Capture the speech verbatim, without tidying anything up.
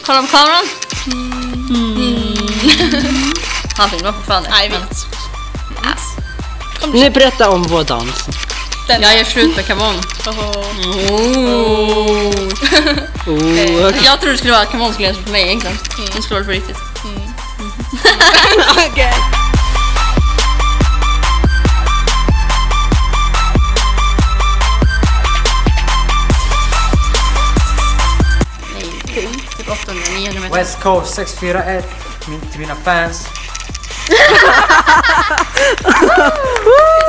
Kolla på kameran. Mm. Han filmar fortfarande. Nej, jag vet. Yes. Nu berätta om vår dans. Den jag gör slut med come on. Oh. Oh. Oh, okay. Jag tror det skulle vara come on skulle göra för mig egentligen. Mm. Den skulle vara på riktigt. Mm. Mm. Okay. Typ åttahundra niohundra meter. West Coast sex fyra ett min, till mina fans.